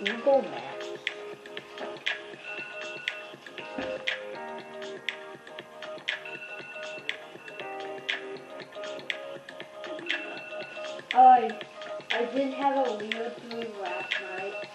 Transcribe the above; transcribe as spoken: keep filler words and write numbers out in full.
Google Maps. Oh, I, I did have a Leo three last night.